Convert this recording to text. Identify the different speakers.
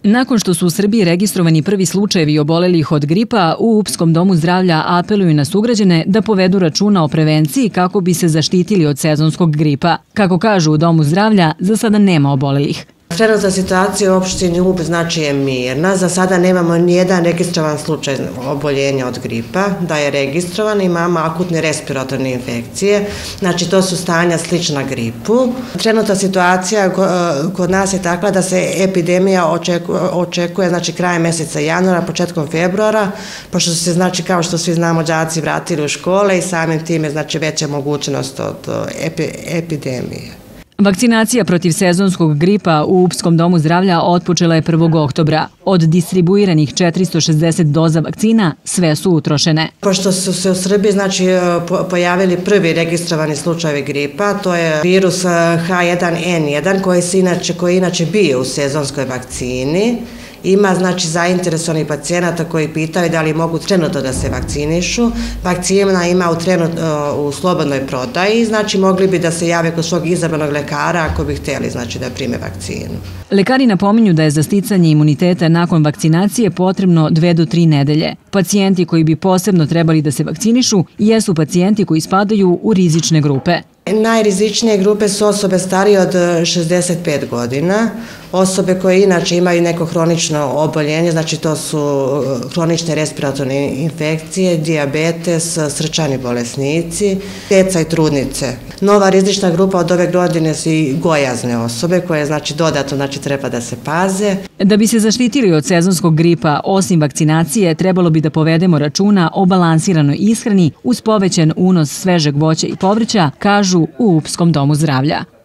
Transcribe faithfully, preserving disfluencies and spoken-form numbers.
Speaker 1: Nakon što su u Srbiji registrovani prvi slučajevi obolelih od gripa, u Upskom domu zdravlja apeluju na sugrađane da povedu računa o prevenciji kako bi se zaštitili od sezonskog gripa. Kako kažu u domu zdravlja, za sada nema obolelih.
Speaker 2: Trenutna situacija u opštini Ub znači je mirna. Za sada nemamo nijedan registrovan slučaj oboljenja od gripa. Da je registrovan, imamo akutne respiratorne infekcije. Znači to su stanja slična gripu. Trenutna situacija kod nas je takva da se epidemija očekuje, očekuje znači krajem mjeseca januara, početkom februara, pošto su se, znači kao što svi znamo, đaci vratili u škole i samim tim je znači veća mogućnost od epi, epidemije.
Speaker 1: Vakcinacija protiv sezonskog gripa u Upskom domu zdravlja otpočela je prvog oktobra. Od distribuiranih četiristo šezdeset doza vakcina sve su utrošene.
Speaker 2: Pošto su se u Srbiji znači pojavili prvi registrovani slučajevi gripa, to je virus H jedan N jedan koji se inače koji inače bio u sezonskoj vakcini. Ima znači zainteresovanih pacijenata koji pitaju da li mogu trenutno da se vakcinišu. Vakcina ima u, trenut, u slobodnoj prodaji, znači mogli bi da se jave kod svog izabranog lekara ako bi htjeli znači da prime vakcinu.
Speaker 1: Lekari napominju da je za sticanje imuniteta nakon vakcinacije potrebno dve do tri nedelje. Pacijenti koji bi posebno trebali da se vakcinišu jesu pacijenti koji spadaju u rizične grupe.
Speaker 2: Najrizičnije grupe su osobe starije od šezdeset pet godina, osobe koje inače imaju neko hronično oboljenje, znači to su hronične respiratorne infekcije, dijabetes, srčani bolesnici, djeca i trudnice. Nova rizična grupa od ove godine su i gojazne osobe koje znači dodatno znači treba da se paze.
Speaker 1: Da bi se zaštitili od sezonskog gripa, osim vakcinacije, trebalo bi da povedemo računa o balansiranoj ishrani uz povećan unos svežeg voća i povrća, kažu u Upskom domu zdravlja.